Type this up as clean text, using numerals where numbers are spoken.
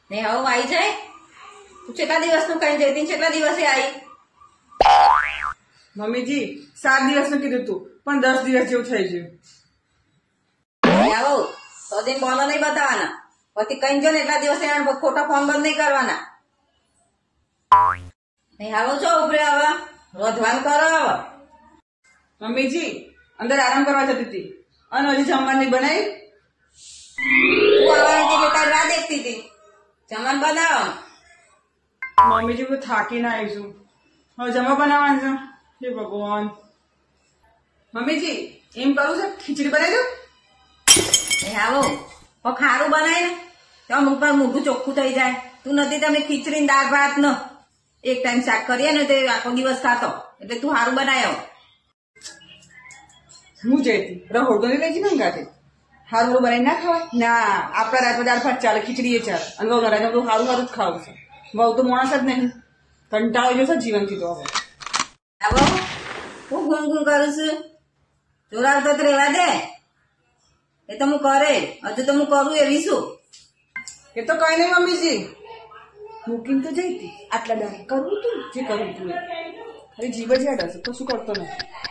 ને હવે આવી જાય તું કેટલા દિવસનું કઈ જઈ કેટલા દિવસે આવી મમ્મીજી 7 દિવસનું કીધું તું પણ 10 દિવસ જેવું થઈ ગયું. આવો તો દિન બોલો નહીં બતાવવાના પછી કઈ જો ને એટલા દિવસે ખોટા ફોન બંધ નહીં કરવાના નહીં આવો છો ઉપરે હવે રોધવાનું કરો હવે મમ્મીજી અંદર આરામ કરવા જતી હતી અને હજી જમવાનું નહીં બનાવી. તું આવવાની એટલે તારી રાહ દેખતી હતી જમવાનું બનાવો. મમ્મીજી હું થાકીને આવી છું હવે જમવા બનાવવાનું છે. હે ભગવાન. મમ્મીજી એમ કરું છે ખીચડી બનાવી દઉં. આવો તો ખારું બનાય ને તો અમુક પર મોઢું ચોખ્ખું થઈ જાય. તું નથી તમે ખીચડી દાળ ભાત ન એક ટાઈમ શાક કરીએ ને તો આખો દિવસ ખાતો એટલે તું સારું બનાવ્યો. હું જઈતી રહોડ તો નહીં લઈ જઈને ગાતે હારું બનાવી ના ખવાય ના. આપણા રાતમાં દાળ ભાત ચાલે ખીચડી એ ચાલે અને બહુ રાતમાં બધું સારું સારું જ ખાવું છે. બહુ તો માણસ જ નહીં કંટાળો જશે જીવનથી. તો હવે આવો હું ગુનગુન કરું છું જોડાવતો તો રેવા દે એ તો હું કરે હજુ તો હું કરું એવી શું. એ તો કઈ નહીં મમ્મીજી મૂકીને તો જઈતી આટલા દાડા કરવું તું જે કરવું તું ખાલી જીવ જ યાદ હશે તો શું કરતો નથી.